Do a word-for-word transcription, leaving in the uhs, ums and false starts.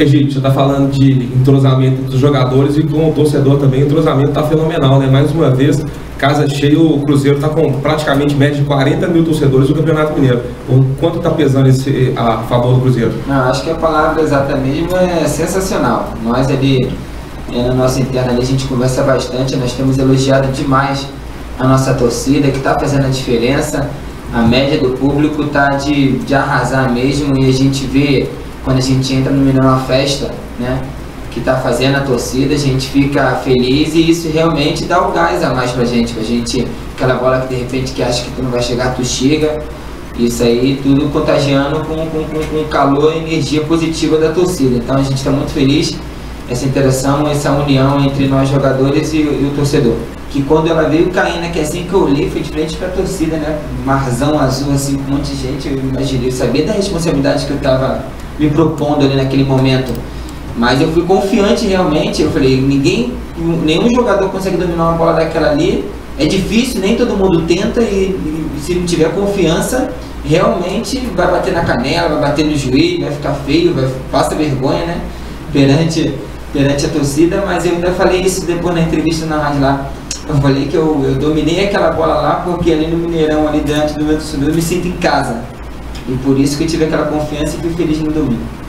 Egídio, você está falando de entrosamento dos jogadores e com o torcedor também, o entrosamento está fenomenal, né? Mais uma vez, casa cheia, o Cruzeiro está com praticamente média de quarenta mil torcedores no Campeonato Mineiro. O quanto está pesando esse, a favor do Cruzeiro? Não, acho que a palavra exata mesmo é sensacional. Nós ali, na nossa interna ali, a gente conversa bastante, nós temos elogiado demais a nossa torcida, que está fazendo a diferença. A média do público está de, de arrasar mesmo, e a gente vê, quando a gente entra no Mineirão, uma festa, né, que está fazendo a torcida, a gente fica feliz, e isso realmente dá o gás a mais pra gente, pra gente, aquela bola que de repente que acha que tu não vai chegar, tu chega, isso aí tudo contagiando com, com, com, com calor e energia positiva da torcida. Então a gente está muito feliz, essa interação, essa união entre nós jogadores e, e o torcedor. Que quando ela veio caindo, que assim que eu olhei, foi de frente pra torcida, né, marzão azul, assim, com um monte de gente, eu imaginei, eu sabia da responsabilidade que eu tava me propondo ali naquele momento, mas eu fui confiante realmente. Eu falei, ninguém, nenhum jogador consegue dominar uma bola daquela ali, é difícil, nem todo mundo tenta, e, e se não tiver confiança, realmente vai bater na canela, vai bater no joelho, vai ficar feio, vai, passa vergonha, né, perante, perante a torcida. Mas eu ainda falei isso depois na entrevista na rádio lá, eu falei que eu, eu dominei aquela bola lá porque ali no Mineirão, ali diante do meu torcedor, eu me sinto em casa. E por isso que eu tive aquela confiança e fui feliz no domingo.